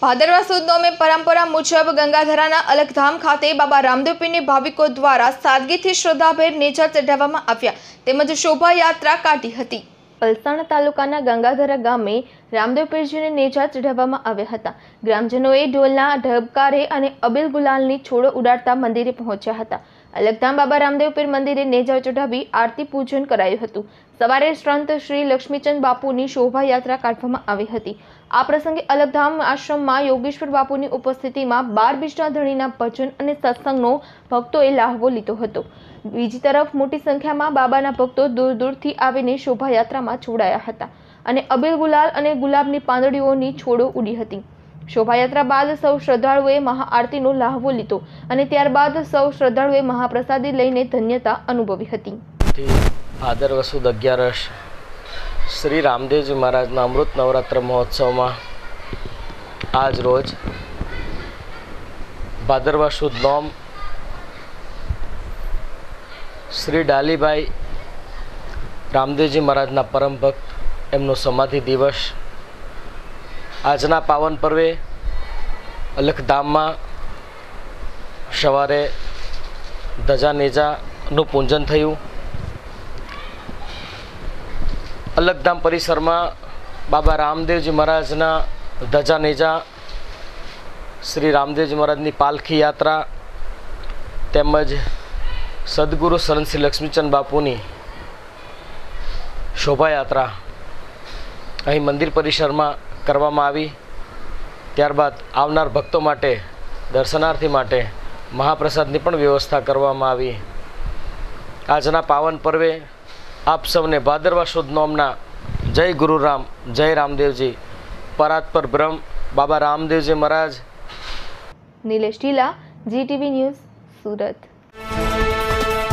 ભાદરવા સુદ નોમે પરંપરા મુજબ ગંગાધરાના અલખધામ ખાતે બાબા રામદેવ પીરની ભાવિકો દ્વારા સાદગીથી શ્રદ્ધાભેર નેજા ચઢાવવામાં આવ્યા તેમજ શોભાયાત્રા કાઢી હતી। પલસાણા તાલુકાના ગંગાધરા ગામે રામદેવ પીરજીને નેજા ચઢાવવામાં આવ્યા હતા। ગ્રામજનોએ ઢોલના ઢબકારે અને અબીલ ગુલાલની છોડો ઉડાડતા મંદિરે પહોંચ્યા હતા। અલખધામ બાબા રામદેવ પીર મંદિરે નેજા ચઢાવી આરતી પૂજન કરાયું હતું। સવારે સંત શ્રી લક્ષ્મીચંદ બાપુની શોભાયાત્રા કાઢવામાં આવી હતી। આ પ્રસંગે અલખધામ આશ્રમમાં યોગેશ્વર બાપુની ઉપસ્થિતિમાં 12 બીજના ધણીના ભજન અને સત્સંગનો ભક્તોએ લાહવો લીધો હતો। બીજી તરફ મોટી સંખ્યામાં બાબાના ભક્તો દૂર દૂરથી આવીને શોભાયાત્રામાં જોડાયા હતા અને અબીલ ગુલાલ અને ગુલાબની પાંદડીઓની છોડો ઉડી હતી। શોભાયાત્રા બાદ સૌ શ્રદ્ધાળુઓએ મહાઆરતીનો લાહવો લીધો અને ત્યારબાદ સૌ શ્રદ્ધાળુઓએ મહાપ્રસાદી લઈને ધન્યતા અનુભવી હતી। ભાદરવા સુદ 11 શ્રી રામદેવજી મહારાજના અમૃત નવરાત્ર મહોત્સવમાં આજ રોજ ભાદરવા સુદ નોમ શ્રી ડાલીભાઈ રામદેવજી મહારાજના પરમ ભક્ત એમનો સમાધિ દિવસ આજના પાવન પર્વે અલખધામમાં સવારે ધજા નેજાનું પૂજન થયું। અલખધામ પરિસરમાં બાબા રામદેવજી મહારાજના ધજા નેજા, શ્રી રામદેવજી મહારાજની પાલખી યાત્રા તેમજ સદગુરુ સંત શ્રી લક્ષ્મીચંદ બાપુની શોભાયાત્રા અહીં મંદિર પરિસરમાં કરવામાં આવી। ત્યારબાદ આવનાર ભક્તો માટે, દર્શનાર્થી માટે મહાપ્રસાદની પણ વ્યવસ્થા કરવામાં આવી। આજના પાવન પર્વે આપ સૌને ભાદરવા સુદ નોમના જય ગુરુરામ, જય રામદેવજી, પરાત્પર બ્રહ્મ બાબા રામદેવજી મહારાજ। Nilesh Tila, GTV news, Surat.